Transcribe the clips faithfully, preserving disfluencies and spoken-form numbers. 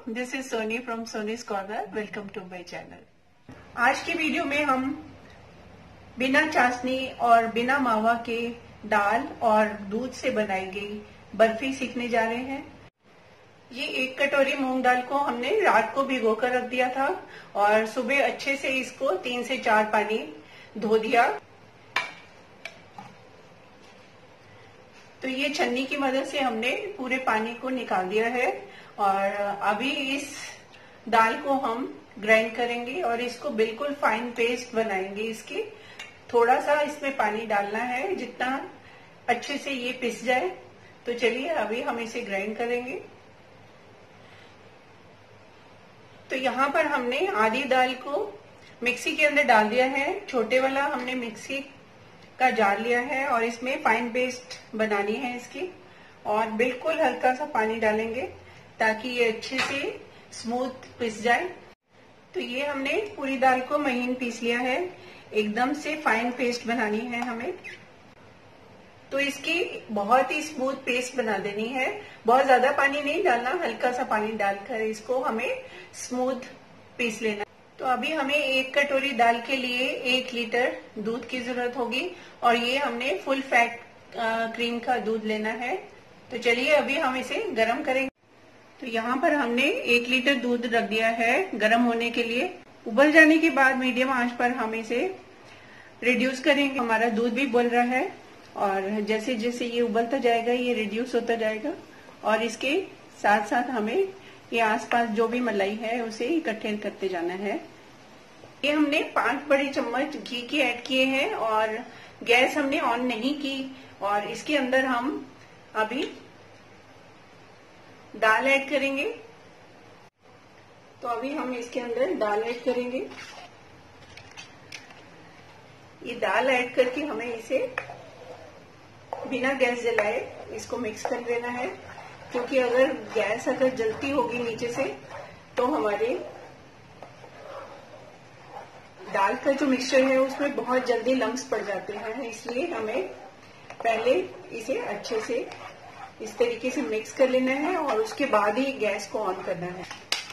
This is Soni from Soni's corner. Welcome to my channel. आज की video में हम बिना चाशनी और बिना मावा के दाल और दूध से बनाई गई बर्फी सीखने जा रहे हैं। ये एक कटोरी मूंग दाल को हमने रात को भिगो कर रख दिया था और सुबह अच्छे से इसको तीन से चार पानी धो दिया। तो ये छन्नी की मदद से हमने पूरे पानी को निकाल दिया है और अभी इस दाल को हम ग्राइंड करेंगे और इसको बिल्कुल फाइन पेस्ट बनाएंगे। इसकी थोड़ा सा इसमें पानी डालना है जितना अच्छे से ये पिस जाए। तो चलिए अभी हम इसे ग्राइंड करेंगे। तो यहाँ पर हमने आधी दाल को मिक्सी के अंदर डाल दिया है। छोटे वाला हमने मिक्सी का जार लिया है और इसमें फाइन पेस्ट बनानी है इसकी, और बिल्कुल हल्का सा पानी डालेंगे ताकि ये अच्छे से स्मूथ पिस जाए। तो ये हमने पूरी दाल को महीन पीस लिया है। एकदम से फाइन पेस्ट बनानी है हमें। तो इसकी बहुत ही स्मूथ पेस्ट बना देनी है। बहुत ज्यादा पानी नहीं डालना, हल्का सा पानी डालकर इसको हमें स्मूथ पीस लेना। तो अभी हमें एक कटोरी दाल के लिए एक लीटर दूध की जरूरत होगी और ये हमने फुल फैट क्रीम का दूध लेना है। तो चलिए अभी हम इसे गर्म करेंगे। तो यहाँ पर हमने एक लीटर दूध रख दिया है गर्म होने के लिए। उबल जाने के बाद मीडियम आंच पर हम इसे रिड्यूस करेंगे। हमारा दूध भी उबल रहा है और जैसे जैसे ये उबलता जाएगा ये रिड्यूस होता जाएगा और इसके साथ साथ हमें ये आसपास जो भी मलाई है उसे इकट्ठे करते जाना है। ये हमने पांच बड़े चम्मच घी के ऐड किए हैं और गैस हमने ऑन नहीं की। और इसके अंदर हम अभी दाल ऐड करेंगे। तो अभी हम इसके अंदर दाल ऐड करेंगे। ये दाल ऐड करके हमें इसे बिना गैस जलाए इसको मिक्स कर देना है, क्योंकि अगर गैस अगर जलती होगी नीचे से तो हमारे दाल का जो मिक्सचर है उसमें बहुत जल्दी लम्स पड़ जाते हैं। इसलिए हमें पहले इसे अच्छे से इस तरीके से मिक्स कर लेना है और उसके बाद ही गैस को ऑन करना है।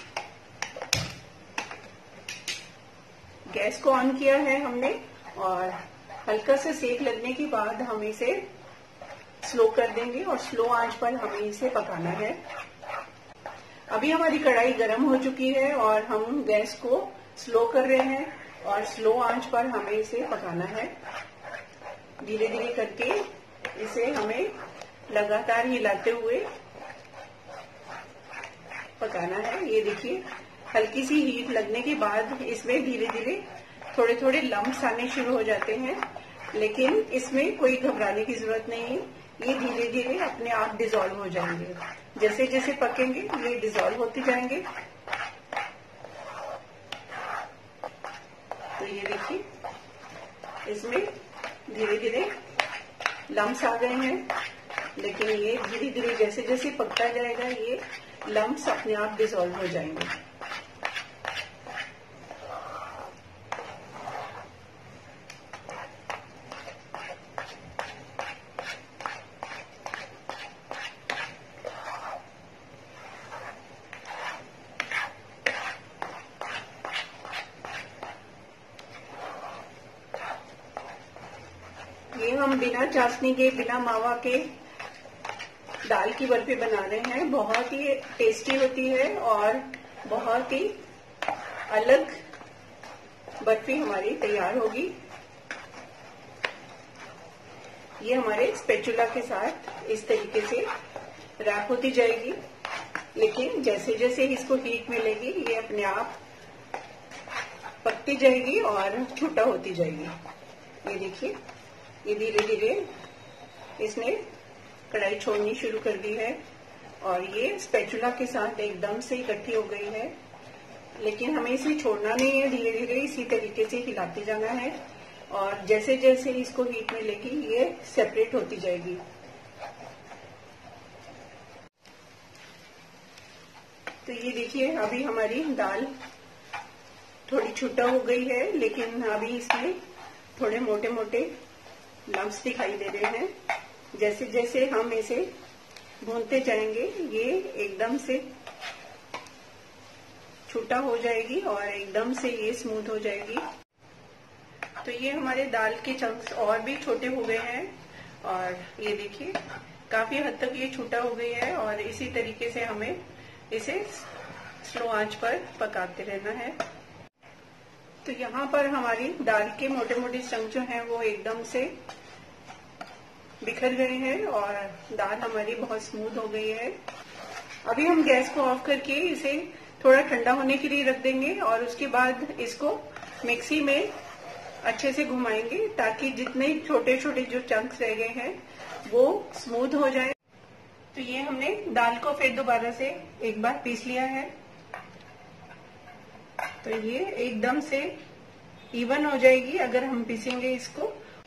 गैस को ऑन किया है हमने और हल्का सा सेक लगने के बाद हम इसे स्लो कर देंगे और स्लो आंच पर हमें इसे पकाना है। अभी हमारी कढ़ाई गर्म हो चुकी है और हम गैस को स्लो कर रहे हैं और स्लो आंच पर हमें इसे पकाना है। धीरे धीरे करके इसे हमें लगातार हिलाते हुए पकाना है। ये देखिए हल्की सी हीट लगने के बाद इसमें धीरे धीरे थोड़े थोड़े लम्स आने शुरू हो जाते हैं, लेकिन इसमें कोई घबराने की जरूरत नहीं है। ये धीरे धीरे अपने आप डिसॉल्व हो जाएंगे। जैसे जैसे पकेंगे ये डिसॉल्व होते जाएंगे। तो ये देखिए इसमें धीरे धीरे लम्स आ गए हैं, लेकिन ये धीरे धीरे जैसे जैसे पकता जाएगा ये लम्स अपने आप डिसॉल्व हो जाएंगे। ये हम बिना चाशनी के बिना मावा के दाल की बर्फी बना रहे हैं। बहुत ही टेस्टी होती है और बहुत ही अलग बर्फी हमारी तैयार होगी। ये हमारे स्पैचुला के साथ इस तरीके से रैप होती जाएगी, लेकिन जैसे जैसे इसको हीट मिलेगी ये अपने आप पकती जाएगी और छोटा होती जाएगी। ये देखिए ये धीरे धीरे इसने कढ़ाई छोड़नी शुरू कर दी है और ये स्पैचुला के साथ एकदम से इकट्ठी हो गई है, लेकिन हमें इसे छोड़ना नहीं है। धीरे धीरे इसी तरीके से हिलाते जाना है और जैसे जैसे इसको हीट मिलेगी ये सेपरेट होती जाएगी। तो ये देखिए अभी हमारी दाल थोड़ी छोटा हो गई है, लेकिन अभी इसमें थोड़े मोटे मोटे लम्स दिखाई दे रहे हैं। जैसे जैसे हम इसे भूनते जाएंगे ये एकदम से छूटा हो जाएगी और एकदम से ये स्मूथ हो जाएगी। तो ये हमारे दाल के चंक्स और भी छोटे हो गए हैं और ये देखिए काफी हद तक ये छूटा हो गई है और इसी तरीके से हमें इसे स्लो आंच पर पकाते रहना है। तो यहाँ पर हमारी दाल के मोटे मोटे चंक जो हैं वो एकदम से बिखर गए हैं और दाल हमारी बहुत स्मूथ हो गई है। अभी हम गैस को ऑफ करके इसे थोड़ा ठंडा होने के लिए रख देंगे और उसके बाद इसको मिक्सी में अच्छे से घुमाएंगे ताकि जितने छोटे छोटे जो चंक्स रह गए हैं वो स्मूथ हो जाए। तो ये हमने दाल को फिर दोबारा से एक बार पीस लिया है। तो ये एकदम से इवन हो जाएगी अगर हम पीसेंगे इसको।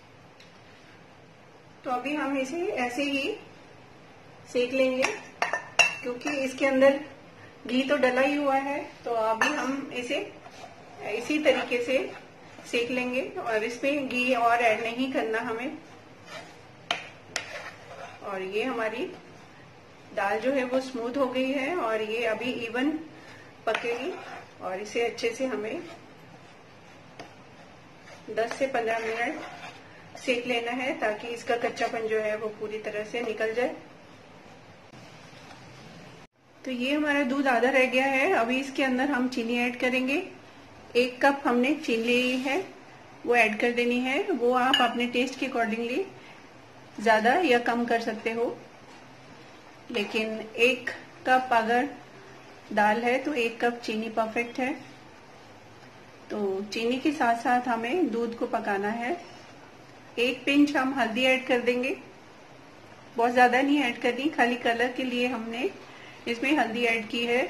तो अभी हम इसे ऐसे ही सेक लेंगे क्योंकि इसके अंदर घी तो डला ही हुआ है। तो अभी हम इसे इसी तरीके से सेक लेंगे और इसमें घी और ऐड नहीं करना हमें। और ये हमारी दाल जो है वो स्मूथ हो गई है और ये अभी इवन पकेगी और इसे अच्छे से हमें दस से पंद्रह मिनट सेक लेना है ताकि इसका कच्चापन जो है वो पूरी तरह से निकल जाए। तो ये हमारा दूध आधा रह गया है। अभी इसके अंदर हम चीनी ऐड करेंगे। एक कप हमने चीनी ली है वो ऐड कर देनी है। वो आप अपने टेस्ट के अकॉर्डिंगली ज्यादा या कम कर सकते हो, लेकिन एक कप अगर दाल है तो एक कप चीनी परफेक्ट है। तो चीनी के साथ साथ हमें दूध को पकाना है। एक पिंच हम हल्दी ऐड कर देंगे, बहुत ज्यादा नहीं ऐड करनी, खाली कलर के लिए हमने इसमें हल्दी ऐड की है।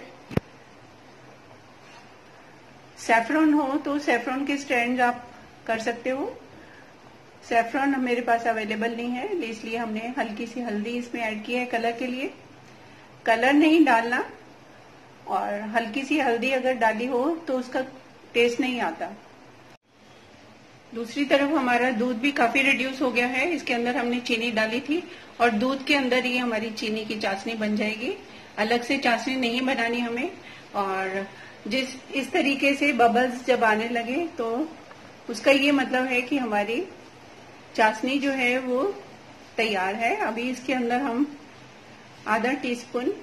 सैफरन हो तो सैफरन के स्टैंड आप कर सकते हो। सैफरन मेरे पास अवेलेबल नहीं है इसलिए हमने हल्की सी हल्दी इसमें ऐड की है कलर के लिए। कलर नहीं डालना और हल्की सी हल्दी अगर डाली हो तो उसका टेस्ट नहीं आता। दूसरी तरफ हमारा दूध भी काफी रिड्यूस हो गया है। इसके अंदर हमने चीनी डाली थी और दूध के अंदर ही हमारी चीनी की चाशनी बन जाएगी। अलग से चाशनी नहीं बनानी हमें। और जिस इस तरीके से बबल्स जब आने लगे तो उसका ये मतलब है कि हमारी चाशनी जो है वो तैयार है। अभी इसके अंदर हम आधा टीस्पून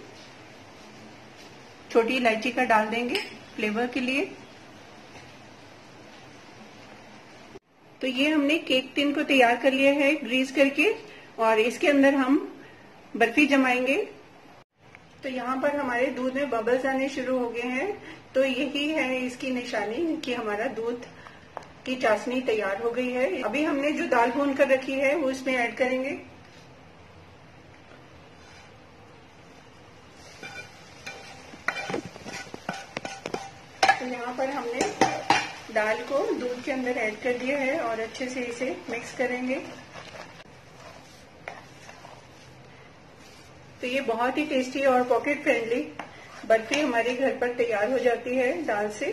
छोटी इलायची का डाल देंगे फ्लेवर के लिए। तो ये हमने केक टिन को तैयार कर लिया है ग्रीस करके और इसके अंदर हम बर्फी जमाएंगे। तो यहाँ पर हमारे दूध में बबल्स आने शुरू हो गए हैं। तो यही है इसकी निशानी कि हमारा दूध की चाशनी तैयार हो गई है। अभी हमने जो दाल भून कर रखी है वो इसमें ऐड करेंगे। तो यहाँ पर हमने दाल को दूध के अंदर ऐड कर दिया है और अच्छे से इसे मिक्स करेंगे। तो ये बहुत ही टेस्टी और पॉकेट फ्रेंडली बर्फी हमारे घर पर तैयार हो जाती है दाल से।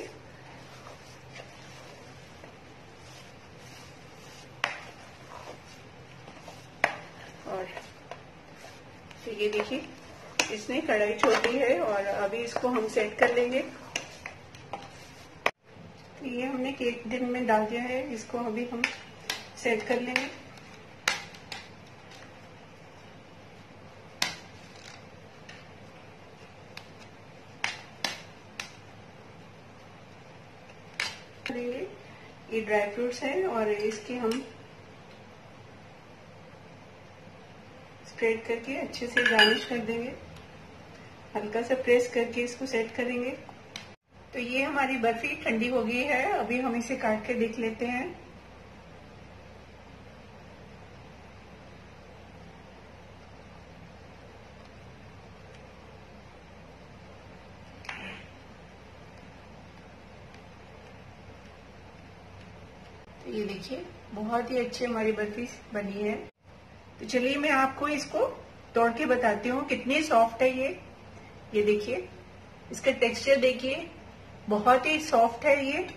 और तो ये देखिए इसने कढ़ाई छोड़ दी है और अभी इसको हम सेट कर लेंगे। तो ये हमने केक टिन में डाल दिया है, इसको अभी हम सेट कर लेंगे। करेंगे ये ड्राई फ्रूट्स है और इसके हम स्प्रेड करके अच्छे से गार्निश कर देंगे। हल्का सा प्रेस करके इसको सेट करेंगे। तो ये हमारी बर्फी ठंडी हो गई है। अभी हम इसे काट के देख लेते हैं। तो ये देखिए बहुत ही अच्छी हमारी बर्फी बनी है। तो चलिए मैं आपको इसको तोड़ के बताती हूँ कितनी सॉफ्ट है ये। ये देखिए इसका टेक्सचर देखिए, बहुत ही सॉफ्ट है ये,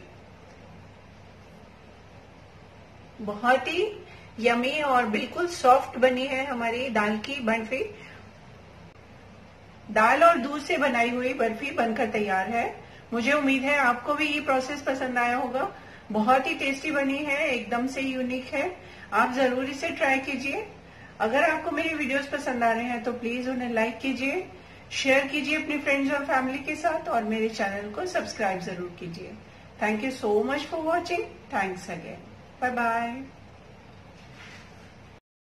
बहुत ही यमी और बिल्कुल सॉफ्ट बनी है हमारी दाल की बर्फी। दाल और दूध से बनाई हुई बर्फी बनकर तैयार है। मुझे उम्मीद है आपको भी ये प्रोसेस पसंद आया होगा। बहुत ही टेस्टी बनी है, एकदम से यूनिक है। आप जरूर इसे ट्राई कीजिए। अगर आपको मेरे वीडियोस पसंद आ रहे हैं तो प्लीज उन्हें लाइक कीजिए, शेयर कीजिए अपनी फ्रेंड्स और फैमिली के साथ, और मेरे चैनल को सब्सक्राइब जरूर कीजिए। Thank you so much for watching. Thanks again. Bye bye.